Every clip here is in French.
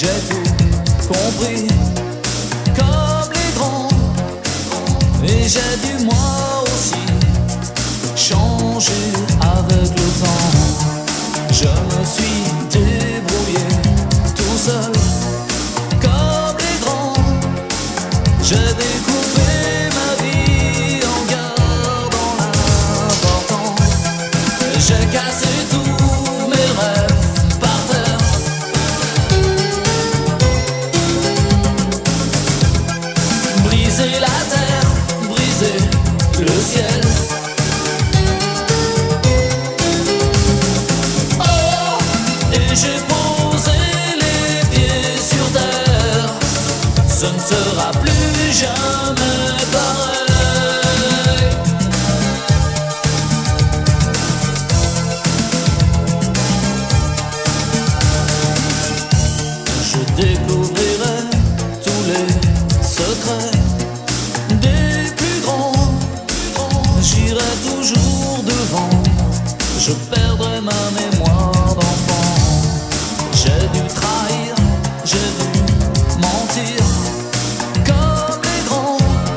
j'ai tout compris, comme les grands. Et j'ai dû moi aussi changer avec le temps. Je me suis débrouillé tout seul, comme les grands. J'ai découpé ma vie en gardant l'important. J'ai cassé tous mes rêves par terre. Briser la terre, briser le ciel. Oh, et j'ai posé les pieds sur terre. Ce ne sera plus jamais pareil. Je découvrirai tous les secrets des plus grands. J'irai toujours devant. Je perdrai ma mémoire d'enfant. J'ai dû trahir, j'ai dû mentir, comme les grands.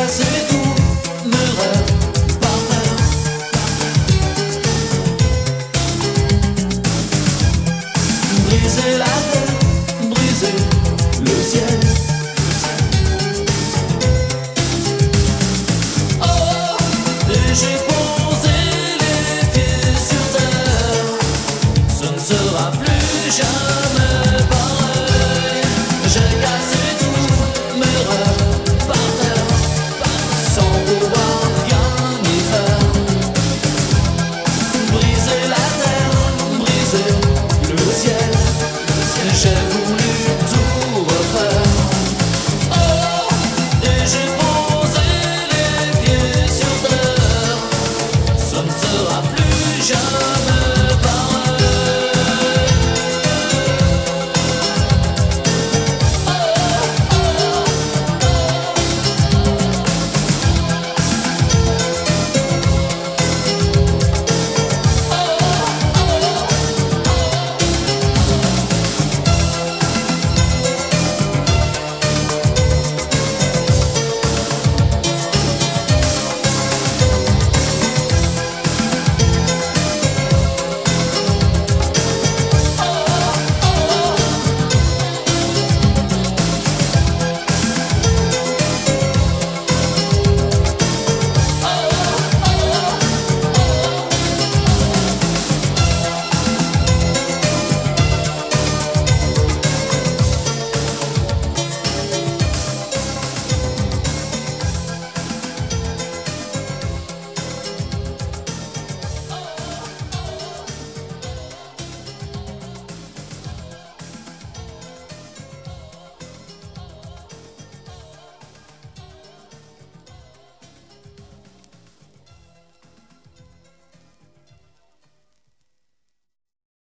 casser tous mes rêves par terre. Briser la terre, briser le ciel.